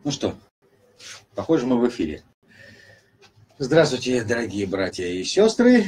Ну что, похоже, мы в эфире. Здравствуйте, дорогие братья и сестры.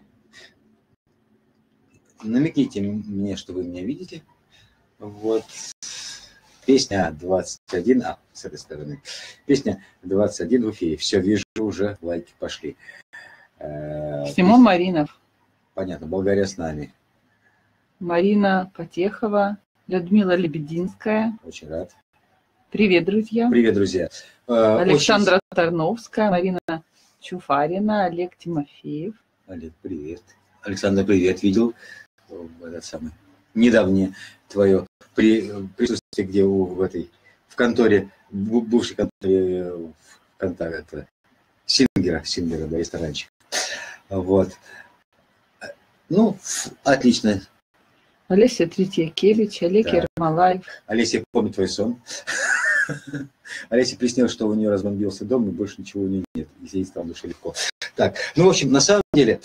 Намекните мне, что вы меня видите. Вот. Песня 21, с этой стороны. Песня 21 в эфире. Все, вижу, уже лайки пошли. Симон Маринов. Понятно, Болгария с нами. Марина Потехова, Людмила Лебединская. Очень рад. Привет, друзья. Привет, друзья. Александра Тарновская, Марина Чуфарина, Олег Тимофеев. Олег, привет. Александр, привет. Видел этот самый недавнее твое присутствие, где в конторе, бывшей конторе ВКонтакте, Сингера, да, ресторанчик. Вот. Ну, отлично. Олеся Третьякевич, Олег Ермолаев. Олеся помнит твой сон. Олесе приснилось, что у нее разбомбился дом, и больше ничего у нее нет. И ей стало душе легко. Так, ну, в общем, на самом деле,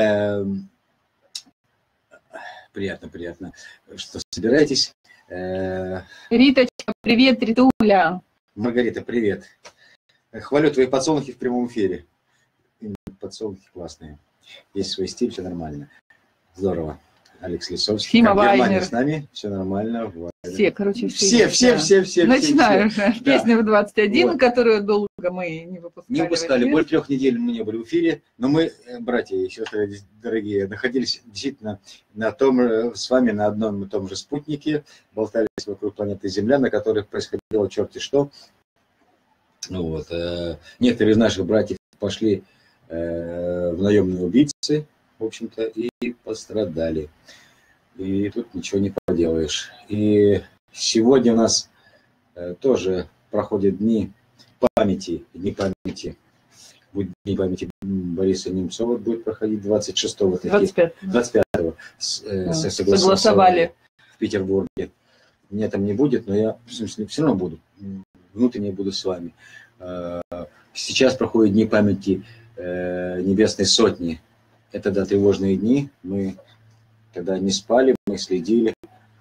приятно, что собираетесь. Риточка, привет, Ритуля. Маргарита, привет. Хвалю твои подсолнухи в прямом эфире. Подсолнухи классные. Есть свой стиль, все нормально. Здорово. Алекс Лисовский. Сима Вайнер. С нами, все нормально. Все, короче, все. Начинаю уже. Да. Песню в 21, вот. Которую долго мы не выпускали. Не выпускали. Более 3 недель мы не были в эфире. Но мы, братья и сестры дорогие, находились действительно с вами на одном и том же спутнике. Болтались вокруг планеты Земля, на которой происходило черти что. Вот. Некоторые из наших братьев пошли в наемные убийцы, в общем-то, и пострадали. И тут ничего не поделаешь. И сегодня у нас тоже проходят дни памяти. Будет дни памяти Бориса Немцова, будет проходить 26-го. 25-го. Согласовали в Петербурге. Меня там не будет, но я в смысле, все равно буду. Внутренне буду с вами. Сейчас проходят дни памяти Небесной Сотни. Это, да, тревожные дни. Мы когда не спали, мы следили.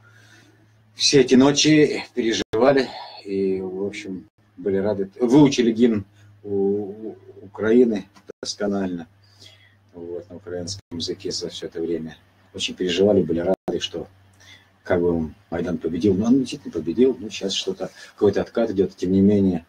Все эти ночи переживали и, в общем, были рады. Выучили гимн Украины досконально. Вот, на украинском языке за все это время. Очень переживали, были рады, что как бы Майдан победил. Но он действительно победил. Ну, сейчас что-то, какой-то откат идет. Тем не менее,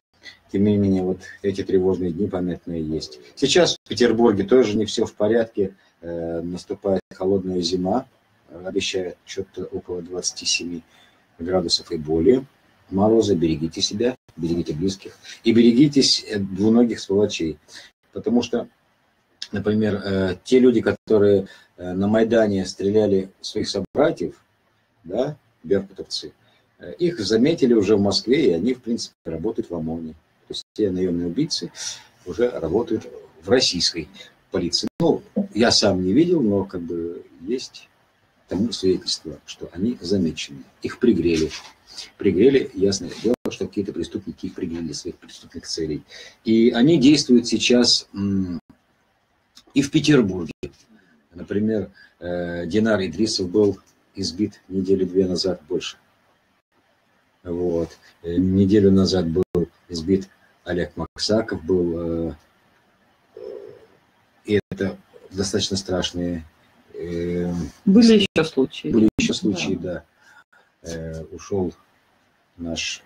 вот эти тревожные дни памятные есть. Сейчас в Петербурге тоже не все в порядке. Наступает холодная зима. Обещают что-то около 27 градусов и более. Мороза, берегите себя, берегите близких. И берегитесь двуногих сволочей. Потому что, например, те люди, которые на Майдане стреляли своих собратьев, да, беркутовцы, их заметили уже в Москве, и они, в принципе, работают в ОМОНе. То есть те наемные убийцы уже работают в российской полиции. Ну, я сам не видел, но как бы есть тому свидетельство, что они замечены. Их пригрели. Пригрели, ясное дело, что какие-то преступники их пригрели для своих преступных целей. И они действуют сейчас и в Петербурге. Например, Динар Идрисов был избит неделю-две назад, больше. Вот. Неделю назад был избит Олег Максаков, был, и это достаточно страшные. Были еще случаи. Были еще случаи, да. Ушел наш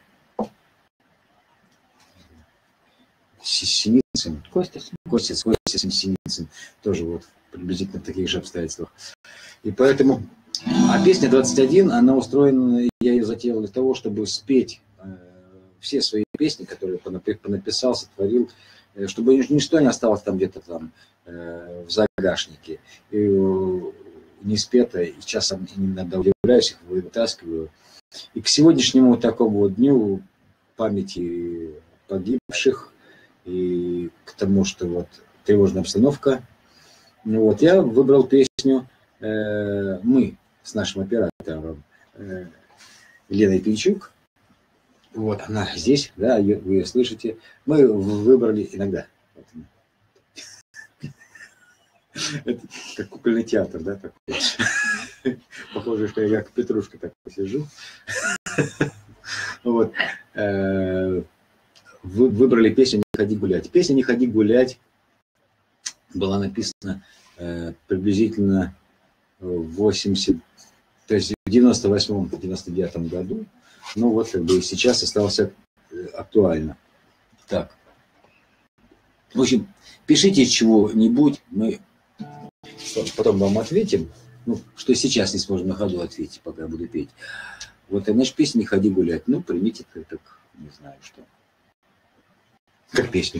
Синицын. Костя Синицын. Тоже вот приблизительно в таких же обстоятельствах. И поэтому... А песня 21, она устроена, я ее затеял для того, чтобы спеть все свои песни, которые понаписал, сотворил, чтобы ничто не осталось там где-то там в загашнике. И не спето, и часом иногда удивляюсь, их вытаскиваю. И к сегодняшнему такому вот дню памяти погибших и к тому, что вот тревожная обстановка, вот, я выбрал песню «Мы» с нашим оператором Леной Пинчук. Вот она здесь, да, вы ее слышите. Мы выбрали иногда. Это как кукольный театр, да, такой. Похоже, что я как Петрушка такой сижу. Вот. выбрали песню «Не ходи гулять». Песня «Не ходи гулять» была написана приблизительно в 98-99 году. Ну вот как бы и сейчас осталось актуально. Так. В общем, пишите чего-нибудь, мы потом вам ответим. Ну, что сейчас не сможем на ходу ответить, пока я буду петь. Вот, значит, песня «Не ходи гулять». Ну, примите это как, не знаю что. Как песню.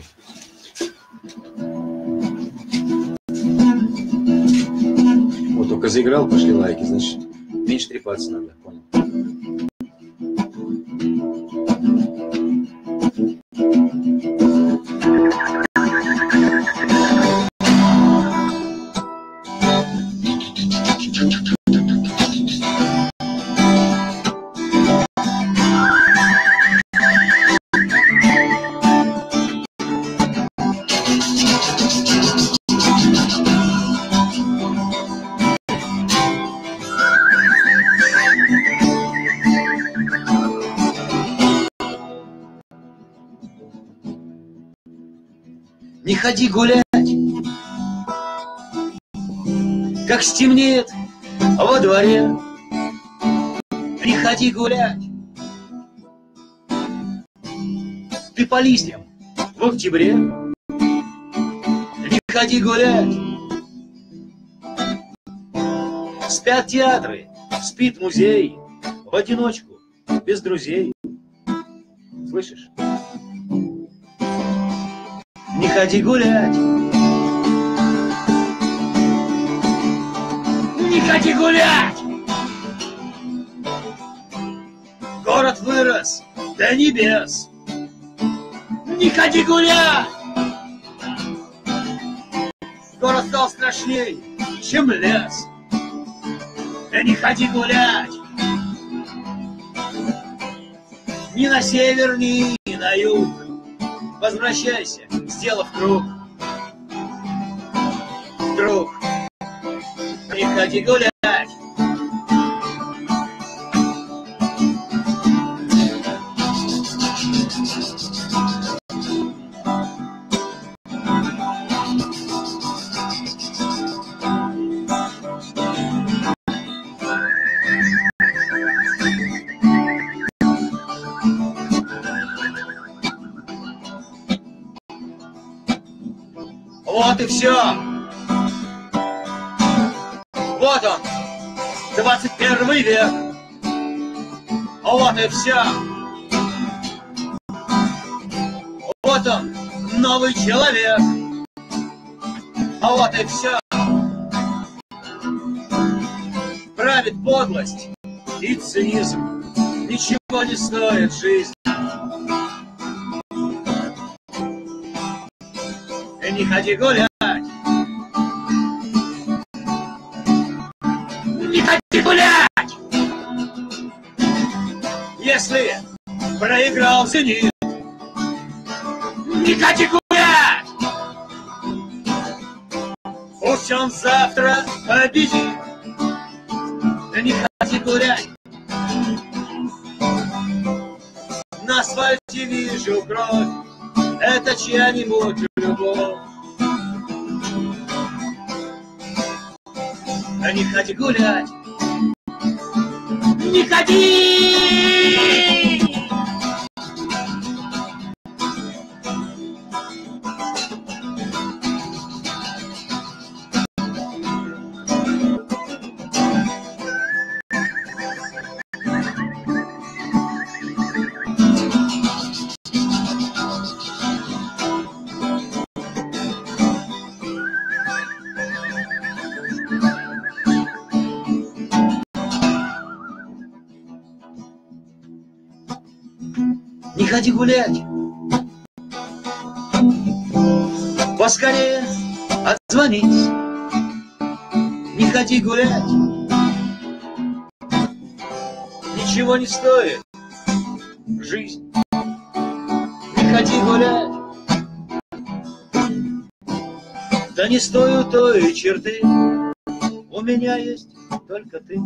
Вот только заиграл, пошли лайки, значит, меньше трепаться надо, понял. Не ходи гулять, как стемнеет во дворе. Не ходи гулять, ты по листьям в октябре. Не ходи гулять, спят театры, спит музей, в одиночку, без друзей. Слышишь? Не ходи гулять, не ходи гулять. Город вырос до небес. Не ходи гулять. Город стал страшней, чем лес. Не ходи гулять. Ни на север, ни на юг. Возвращайся, сделав круг. Друг, не ходи гулять. Вот и все. Вот он, 21 век. Вот и все. Вот он, новый человек. Вот и все. Правит подлость и цинизм. Ничего не стоит жизнь. Не ходи гулять. Не ходи гулять. Если проиграл «Зенит», не ходи гулять. Пусть он завтра победит. Не ходи гулять. На асфальте вижу кровь. Это чья-нибудь любовь. Не ходи гулять. Не ходи! Не ходи гулять. Поскорее отзвонись. Не ходи гулять. Ничего не стоит жизнь. Не ходи гулять. Да не стою той черты. У меня есть только ты.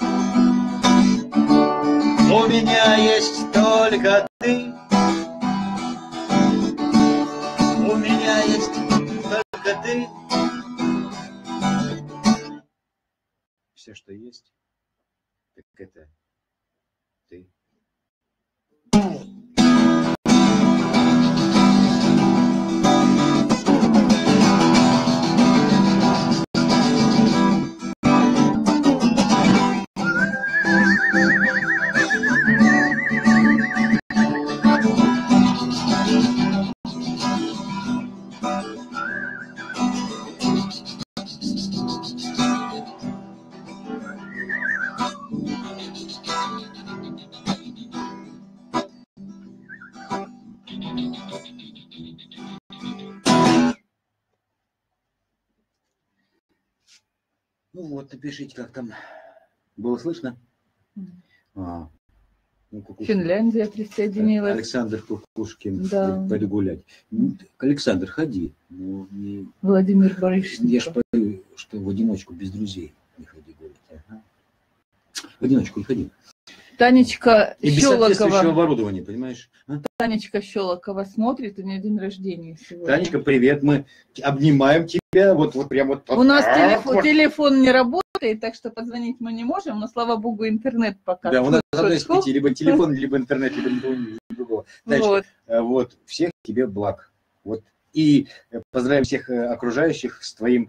У меня есть только ты. все, что есть, так это ты. Ну вот, напишите, как там было слышно. Ну, Финляндия присоединилась. Александр Кукушкин. Да. Пойду гулять. Александр, ходи. Владимир Борисович. Я ж пою, что в одиночку без друзей не ходи гулять. Ага. В одиночку не ходи. Танечка И без соответствующего Щелокова. оборудования, понимаешь? А? Танечка Щелокова смотрит, у нее день рождения сегодня. Танечка, привет, мы обнимаем тебя. Вот прям вот. У нас телефон не работает, так что позвонить мы не можем, но, слава богу, интернет пока. Да, у нас одно из пяти, либо телефон, либо интернет, либо ничего другого. Танечка, вот, всех тебе благ. Вот. И поздравим всех окружающих с твоим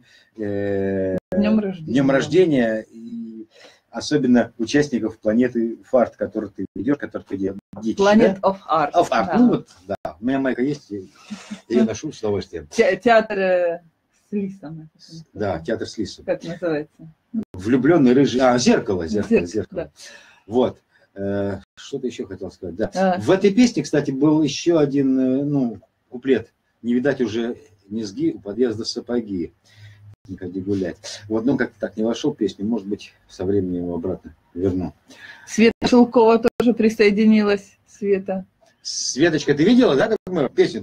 днем рождения. И особенно участников планеты Фарт, который ты ведешь, который ты делаешь. Planet of Art. Да. Ну вот, да. У меня майка есть, я ее ношу с удовольствием. Театр с лисом. Да, театр с лисом. Как называется? Влюбленный рыжий. Зеркало. Да. Вот. Что-то еще хотел сказать. Да. В этой песне, кстати, был еще один куплет. Не видать уже низги у подъезда сапоги. Не ходи гулять. Вот, как-то так не вошел в песню. Может быть, со временем его обратно верну. Света Шелкова тоже присоединилась. Светочка, ты видела, да, как мы песню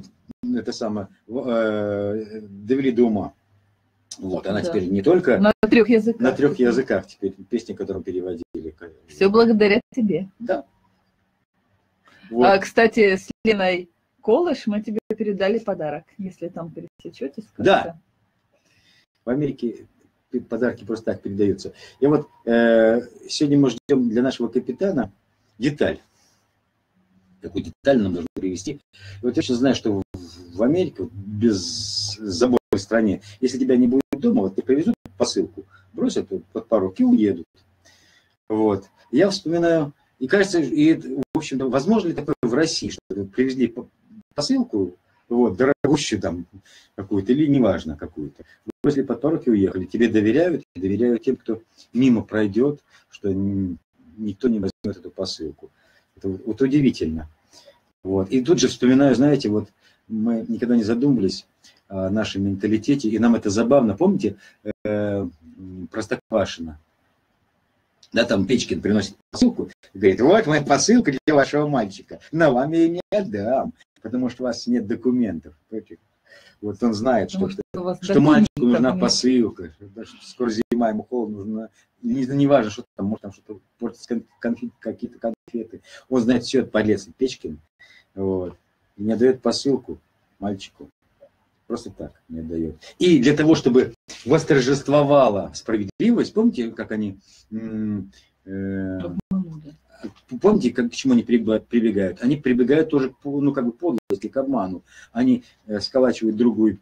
довели до ума? Вот, она теперь не только... На 3 языках. На 3 языках теперь песни, которую переводили. Все благодаря тебе. Да. Вот. Кстати, с Леной Колыш мы тебе передали подарок, если там пересечетесь. Да. В Америке подарки просто так передаются. И вот сегодня мы ждем для нашего капитана деталь. Какую деталь нам нужно привезти. И вот я сейчас знаю, что в Америке, в беззаботной стране, если тебя не будет дома, вот тебе привезут посылку, бросят под порог и уедут. Вот. Я вспоминаю, и кажется, в общем-то, возможно ли такое в России, что привезли посылку, вот, дорогущую там какую-то, или неважно какую-то. Бросили под порог и уехали. Тебе доверяют тем, кто мимо пройдет, что никто не возьмет эту посылку. Это вот удивительно. Вот. И тут же вспоминаю, знаете, вот мы никогда не задумывались о нашем менталитете, и нам это забавно. Помните Простоквашино? Да, там Печкин приносит посылку и говорит: вот моя посылка для вашего мальчика, но вам я ее не отдам, потому что у вас нет документов. Вот он знает, что мальчику нужна посылка, что скоро зима, ему холодно, нужно, не важно, что там, может там что-то портится, какие-то конфеты. Он знает все, это подлец Печкин. Вот. И не отдает посылку мальчику. Просто так не отдает. И для того, чтобы восторжествовала справедливость, помните, как они... Помните, к чему они прибегают? Они прибегают тоже к подлости, к обману. Они сколачивают другой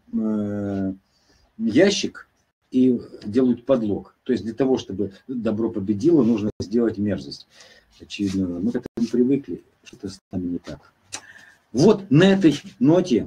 ящик и делают подлог. То есть для того, чтобы добро победило, нужно сделать мерзость. Очевидно, мы к этому привыкли, что-то с нами не так. Вот на этой ноте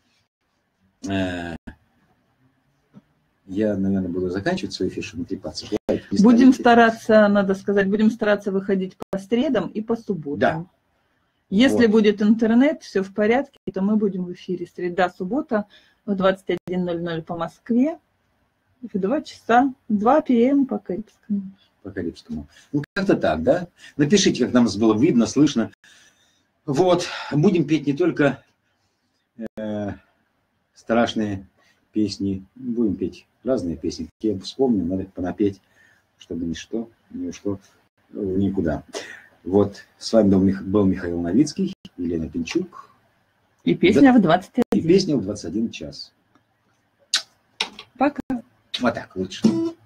я, наверное, буду заканчивать свой эфир, чтобы не трепаться. Будем стараться, надо сказать, выходить по средам и по субботам. Да. Если будет интернет, все в порядке, то мы будем в эфире среда, суббота в 21:00 по Москве в 2 часа, 2 п.м. по Карибскому. По Карибскому. Ну, как-то так, да? Напишите, как нам было видно, слышно. Вот. Будем петь не только страшные песни, будем петь разные песни. Я вспомню, надо понапеть, чтобы ничто не ушло в никуда. Вот. С вами был Михаил Новицкий, Елена Пинчук. И песня в 21. И песня в 21 час. Пока. Вот так лучше.